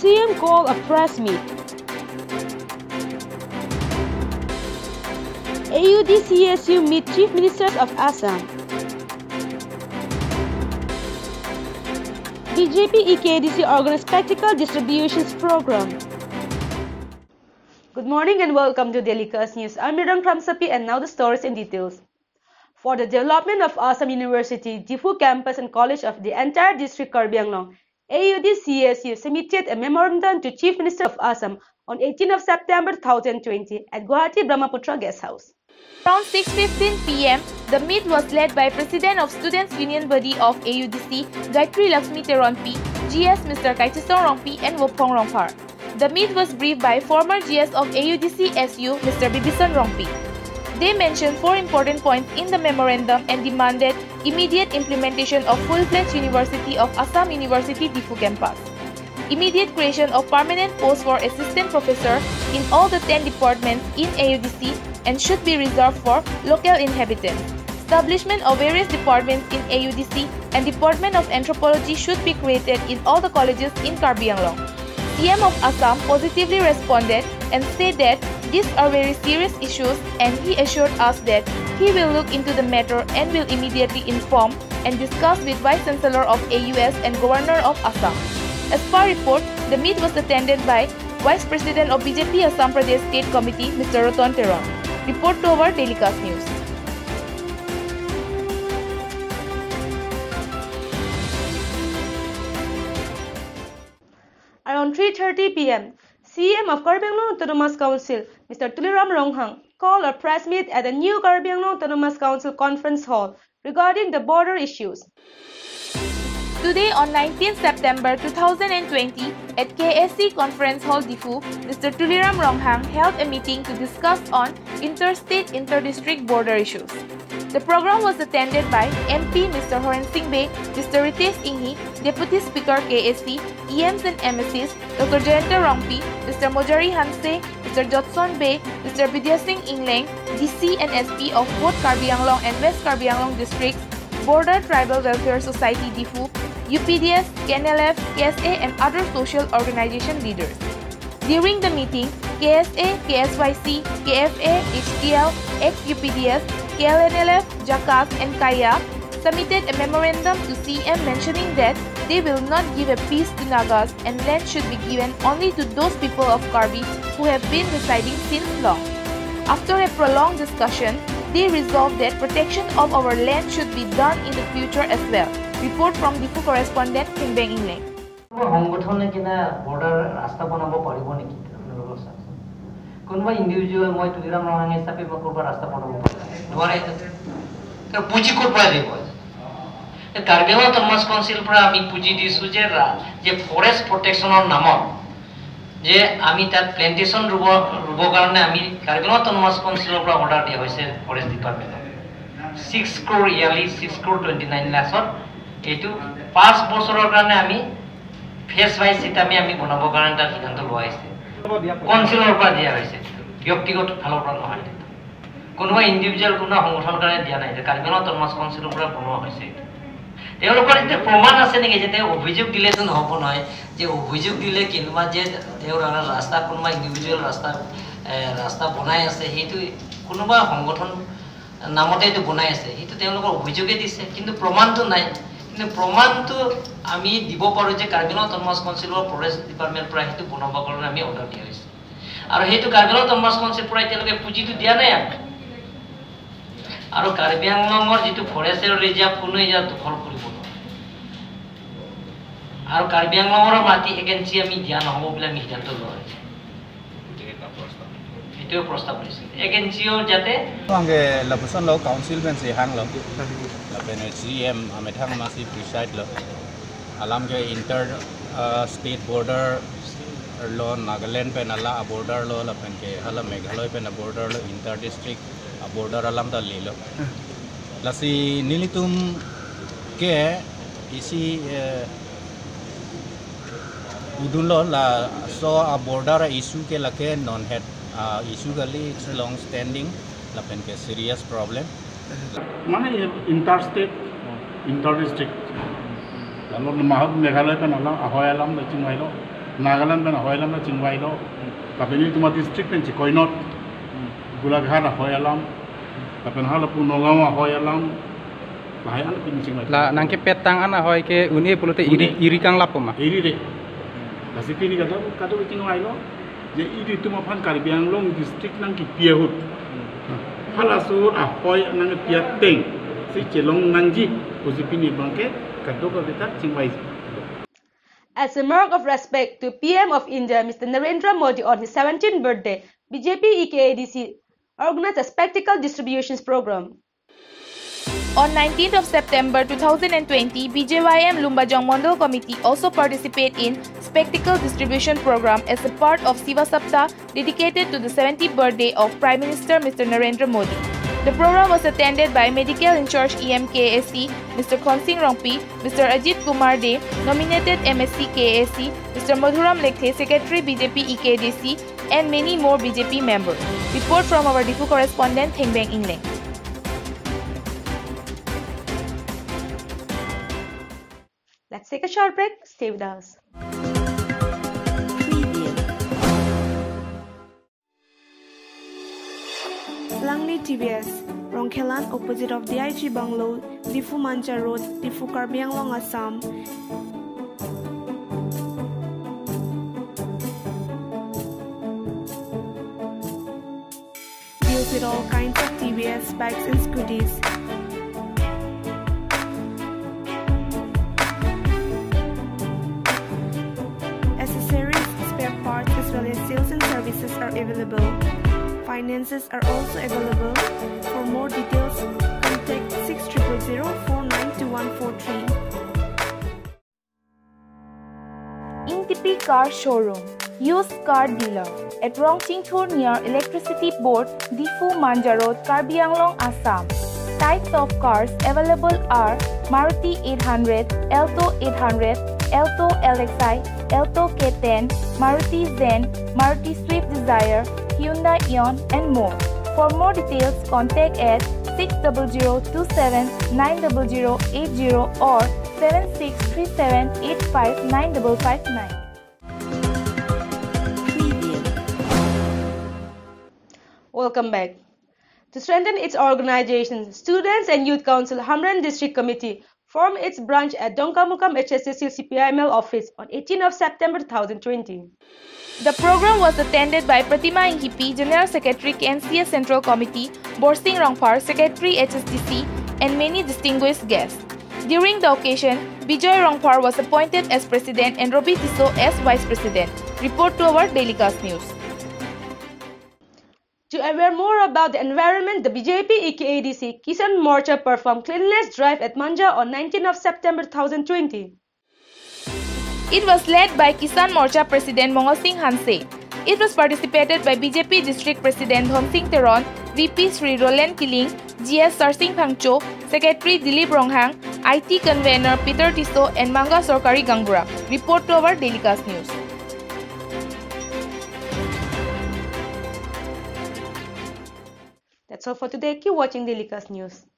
CM called a press meet. AUD-CSU meet Chief Ministers of Assam. BJP EKDC organized spectacle distributions program. Good morning and welcome to Daily Cast News. I'm Mirang Kramsapi and now the stories in details. For the development of Assam University, Diffu campus and college of the entire district Karbi Anglong, AUD-CSU submitted a memorandum to Chief Minister of Assam on 18 of September 2020 at Guwahati Brahmaputra Guest House. Around 6:15 p.m., the meet was led by President of Students Union Body of AUDC, Gayatri Lakshmi Teronpi, GS Mr. Kaitisong Rongpi, and Wopong Rongpar. The meet was briefed by former GS of AUDC SU, Mr. Bibison Rongpi. They mentioned 4 important points in the memorandum and demanded immediate implementation of full-fledged University of Assam University Diffu campus, immediate creation of permanent posts for assistant professor in all the 10 departments in AUDC and should be reserved for local inhabitants. Establishment of various departments in AUDC and Department of Anthropology should be created in all the colleges in Karbi Anglong. CM of Assam positively responded and said that these are very serious issues, and he assured us that he will look into the matter and will immediately inform and discuss with Vice Chancellor of AUS and Governor of Assam. As per report, the meet was attended by Vice President of BJP Assam Pradesh State Committee, Mr. Roton Teron. Report to our Daily Cast News. Around 3:30 p.m., CM of Karbi Anglong Autonomous Council, Mr. Tuliram Ronghang, called a press meet at the new Karbi Anglong Autonomous Council Conference Hall regarding the border issues. Today on 19 September 2020 at KSC Conference Hall Diffu, Mr. Tuliram Ronghang held a meeting to discuss on interstate inter-district border issues. The program was attended by MP Mr. Horen Singh Bey, Mr. Ritesh Inghi, Deputy Speaker KSC, EMs and MSCs, Dr. Jayanta Rongpi, Mr. Mojari Hanse, Mr. Jotson Bey, Mr. Vidya Singh Ingleng, DC and SP of both Karbi Anglong and West Karbi Anglong districts, Border Tribal Welfare Society Diffu, UPDS, KNLF, KSA and other social organization leaders. During the meeting, KSA, KSYC, KFA, HTL, ex-UPDS, KLNLF, JAKAS and KAYA submitted a memorandum to CM mentioning that they will not give a piece to Nagas and land should be given only to those people of Karbi who have been residing since long. After a prolonged discussion, they resolved that protection of our land should be done in the future as well. Report from Diffu correspondent Kingbeng Ingleng. কোনবা individual মই তুলিরাম রঙাং হিসাবে করব রাস্তা বনাবো নোৱাৰে পুঁজি ক'ৰ পৰা দিব কাৰ্বি আংলং অটোনমাস কাউন্সিল পৰা আমি পুঁজি দিছো যে ফৰেষ্ট প্ৰটেকচনৰ নামত যে আমি তাত প্ল্যান্টেশন ৰুব কাৰণে আমি কাৰ্বি আংলং অটোনমাস কাউন্সিলৰ পৰা অৰ্ডাৰ দিয়া হৈছে ফৰেষ্ট ডিপাৰ্টমেণ্টত 6 crore ইয়াৰলি 6 crore 29 লাখত এইটো 5 বছৰৰ কাৰণে আমি ফেজ ওয়াইজ আমি বনাব কাৰণে তাৰ সিদ্ধান্ত লোৱা হৈছে কাউন্সিলৰ পৰা দিয়া হৈছে ব্যক্তিগত ফালৰ পৰা নহয় কোনোবা ইন্ডিভিজুয়াল কোনোবা সংগঠনৰ কাৰণে দিয়া নাই যে কাৰ্বি আংলং অটোনমাস কাউন্সিলৰ পৰা বনোৱা হৈছে তেওঁলোকৰ যে প্ৰমাণ আছে নেকি যে তেওঁ অভিযোগ দিলেতো নহব নহয় যে অভিযোগ দিলে কোনোবা যে তেওঁৰ ৰাস্তা কোনোবা ইন্ডিভিজুয়াল ৰাস্তা বনাই আছে সেইটো কোনোবা সংগঠন নামতে এইটো বনাই আছে সেইটো তেওঁলোকৰ অভিযোগে দিছে কিন্তু প্ৰমাণটো নাই কিন্তু প্ৰমাণটো আমি দিব পাৰো যে কাৰ্বি আংলং অটোনমাস কাউন্সিলৰ ফৰেষ্ট ডিপাৰ্টমেণ্ট পৰা সেইটো বনাব কাৰণে আমি অৰ্ডাৰ দিয়া হৈছে আৰু সেইটো কাৰ্বি আংলং অটোনমাস কাউন্সিল পৰা এতিয়ালৈকে পুঁজিটো দিয়া নাই আৰু কাৰ্বি আংলঙৰ যিটো ফৰেষ্টৰ ৰিজাৰ্ভ কোনো ইয়াত দখল কৰিব আৰু কাৰ্বি আংলঙৰ মাটি এগেন্সি আমি দিয়া নহব বুলি আমি সিদ্ধান্ত লোৱা হৈছে এতিয়াও প্ৰস্তাৱ দিছে এগেন্সিও যাতে আগে লপছন ল কাউন্সিল বেঞ্চ হাং ল লপেনে জিএম আমেথাং মাসি প্রিসাইড ল আলাম কে ইন্টার স্টেট বর্ডার ল নাগাল্যান্ড पे नला बॉर्डर लो लपन के हला मेघालय पे न बॉर्डर लो इंटर डिस्ट्रिक्ट बॉर्डर अलाम दा ले लो लसी नीलितुम के इसी उदुन लो ला सो आ बॉर्डर इशू के लके नॉन हेड इशू गली इट्स लॉन्ग स्टैंडिंग लपन के सीरियस प्रॉब्लम माने इंटर स्टेट इंटर डिस्ट्रिक्ट लालो माहब मेघालय पे नला ahoy alam दा चिंगाइलो Nagaland ben hoy lam na chingwai lo kapeni tuma district ben chikoi not Gulaghat hoy alam kapen hala pu Nagawa hoy alam bahai an pin chingwai La nangke petang ana hoy ke uni pulute iri kang lapoma. iri de kasi pini kado chingwai lo je iri tuma phan Karbiang Long district nang ki piahut hala sur a hoy nang piat teng si chelong nangji usipini bangke kado ka beta chingwai. As a mark of respect to PM of India, Mr. Narendra Modi, on his 17th birthday, BJP EKADC organized a spectacle distributions program. On 19th of September 2020, BJYM Lumbajong Mondal Committee also participated in spectacle distribution program as a part of Siva Saptah dedicated to the 70th birthday of Prime Minister Mr. Narendra Modi. The program was attended by Medical in Charge EMKSC, Mr. Khonsing Rongpi, Mr. Ajit Kumar De, nominated MSc KSC, Mr. Madhuram Lekthe, Secretary BJP EKDC, and many more BJP members. Report from our Diffu correspondent Thengbeng Ingleng. Let's take a short break. Stay with us. Langley TVS, Rongkhelan, opposite of DIG Bungalow, Diffu Manja Road, Diffu Karbiang Long, Assam. Deals with all kinds of TVS bikes and scooters. Accessories, spare parts, as well as sales and services are available. Finances are also available. For more details, contact 6000492143. Intipi Car Showroom, used car dealer at Rongchingthur near Electricity Board, Diffu Manja Road, Karbi Anglong, Assam. Types of cars available are Maruti 800, Alto 800, Alto LXi, Alto K10, Maruti Zen, Maruti Swift Desire, Hyundai Eon, and more. For more details, contact at 6002790080 or 7637859559. Welcome back. To strengthen its organization, Students and Youth Council Hamran District Committee formed its branch at Dongkamukam HSCC CPIML office on 18th of September 2020. The program was attended by Pratima Inghipi, General Secretary KNCS Central Committee, Borsing Rongpar, Secretary HSDC, and many distinguished guests. During the occasion, Bijoy Rongpar was appointed as President and Robi Tiso as Vice President. Report to our Daily Cast News. To aware more about the environment, the BJP EKADC Kisan Morcha performed cleanliness drive at Manja on 19th of September 2020. It was led by Kisan Morcha President Mongol Singh Hanse. It was participated by BJP District President Dhon Singh Teron, VP Sri Roland Kiling, GS Sarsing Phangcho, Secretary Dilip Ronghang, IT Convener Peter Tiso, and Manga Sorkari Gangbura. Report to our Daily Cast News. That's all for today. Keep watching Daily Cast News.